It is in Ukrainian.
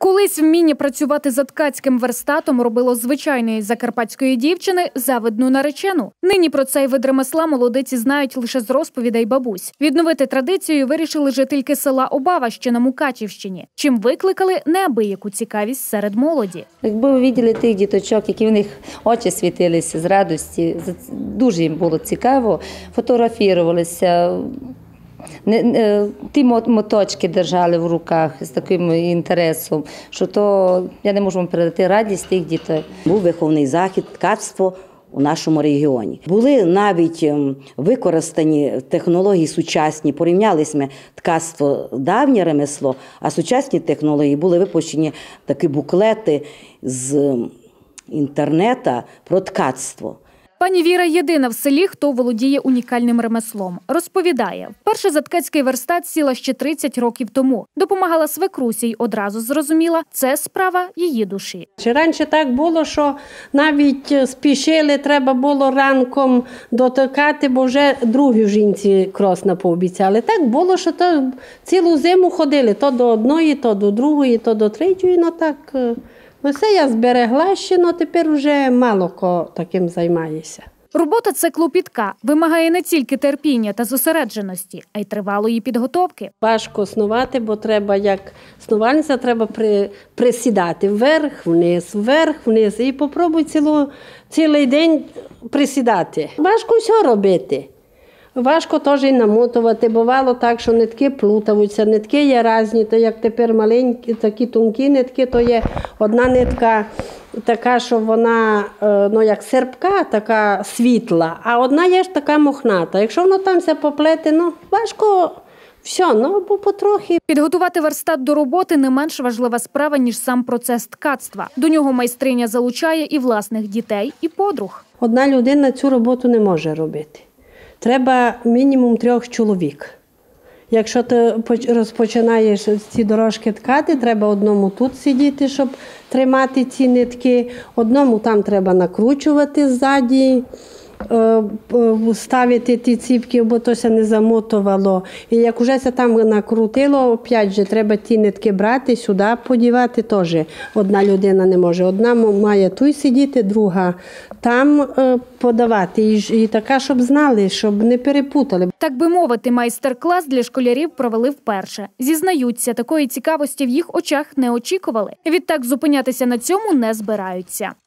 Колись вміння працювати за ткацьким верстатом робило звичайної закарпатської дівчини завидну наречену. Нині про цей вид ремесла молодиці знають лише з розповідей бабусь. Відновити традицію вирішили жительки села Обава, що на Мукачівщині, чим викликали неабияку цікавість серед молоді. Якби ви бачили тих діточок, які в них очі світилися з радості, дуже їм було цікаво, фотографувалися. Ті моточки держали в руках з таким інтересом, що то я не можу вам передати радість тих дітей. Був виховний захід ткацтво у нашому регіоні. Були навіть використані технології сучасні, порівнялись ми ткацтво давнє ремесло, а сучасні технології були випущені такі буклети з інтернету про ткацтво. Пані Віра єдина в селі, хто володіє унікальним ремеслом. Розповідає, вперше за ткацький верстат сіла ще 30 років тому. Допомагала свекрусі й одразу зрозуміла – це справа її душі. Раніше так було, що навіть спішили, треба було ранком дотикати, бо вже другій жінці кросна пообіцяли. Так було, що то цілу зиму ходили, то до одної, то до другої, то до третьої, ну так... Все я зберегла ще, але тепер вже мало хто таким займається. Робота – це клопітка. Вимагає не тільки терпіння та зосередженості, а й тривалої підготовки. Важко снувати, бо треба, як снувальниця, треба присідати вверх-вниз і попробуй цілий день присідати. Важко все робити. Важко теж і намотувати. Бувало так, що нитки плутаються, нитки є різні, то як тепер маленькі, такі тонкі нитки, то є одна нитка така, що вона, ну як серпка, така світла, а одна є ж така мохната. Якщо воно там все поплете, ну важко все, ну бо потрохи. Підготувати верстат до роботи не менш важлива справа, ніж сам процес ткацтва. До нього майстриня залучає і власних дітей, і подруг. Одна людина цю роботу не може робити. Треба мінімум 3 чоловік. Якщо ти розпочинаєш ці дорожки ткати, треба одному тут сидіти, щоб тримати ці нитки. Одному там треба накручувати ззаді, ставити ті ціпки, бо то се не замотувало. І як вже це там накрутило, опять же, треба ті нитки брати, сюди подівати теж. Одна людина не може. Одна має тут сидіти, друга там подавати. І така, щоб знали, щоб не перепутали. Так би мовити, майстер-клас для школярів провели вперше. Зізнаються, такої цікавості в їх очах не очікували. Відтак зупинятися на цьому не збираються.